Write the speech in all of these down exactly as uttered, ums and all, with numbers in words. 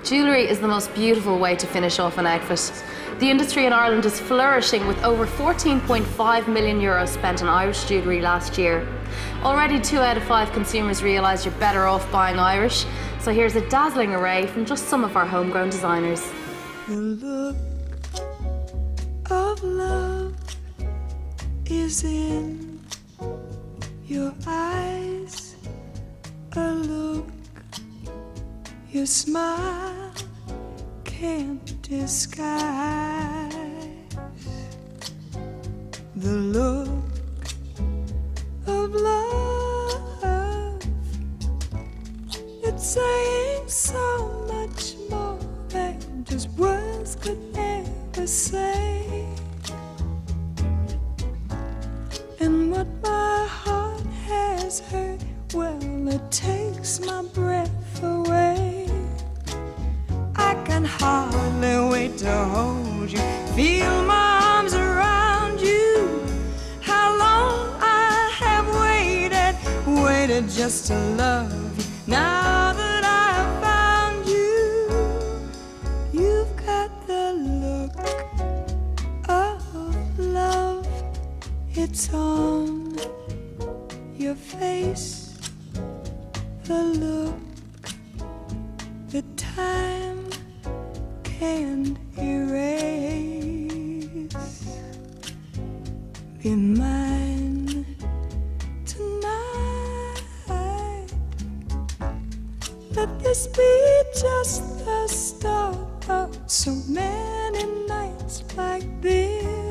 Jewellery is the most beautiful way to finish off an outfit. The industry in Ireland is flourishing with over fourteen point five million euros spent on Irish jewellery last year. Already two out of five consumers realise you're better off buying Irish, so here's a dazzling array from just some of our homegrown designers. The look of love is in your eyes, a look your smile can't disguise. The look of love, it's saying so much more than just words could ever say. And what my heart has heard, well, it takes my breath away. I can hardly wait to hold you, feel my arms around you. How long I have waited, waited just to love you. Now that I've found you, you've got the look of love. It's on your face, the look that time can't erase. Be mine tonight. Let this be just the start of so many nights like this.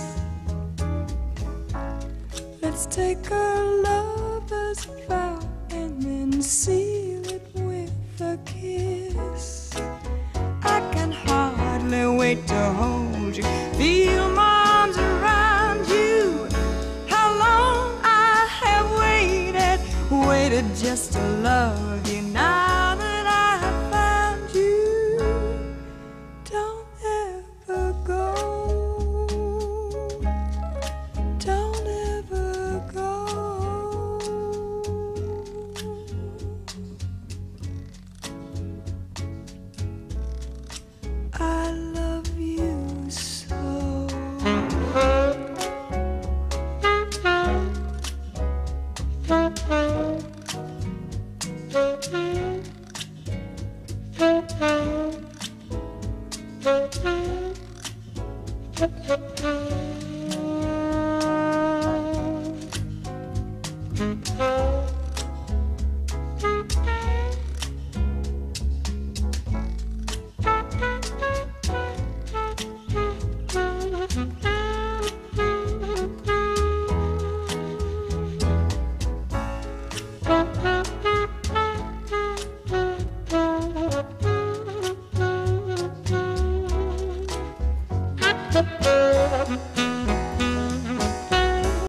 Let's take a lover's vow and then seal it with a kiss. I can hardly wait to hold you,